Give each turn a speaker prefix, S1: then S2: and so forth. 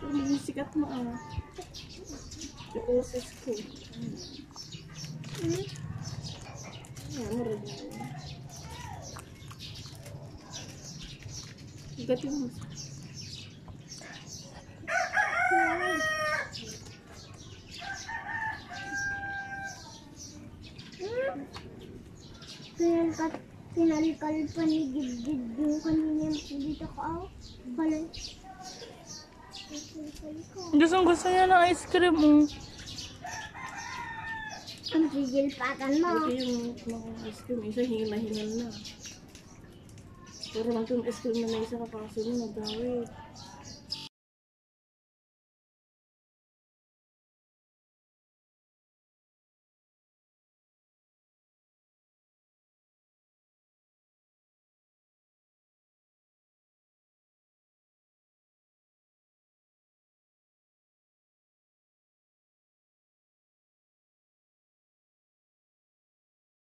S1: Maging sikat mo ah. Yung boses ko. Ayan, marag na yun. Gating mo.
S2: Pinalikal pa ni Gid-Gid yung kanina dito ko. Balay.
S1: Gusto niya ng ice cream mo.
S2: Ang sigilpatan mo.
S1: Ito yung mga ice cream. Isa hingal na. Pero lang itong ice cream na may isa kakaso mo nagdawit.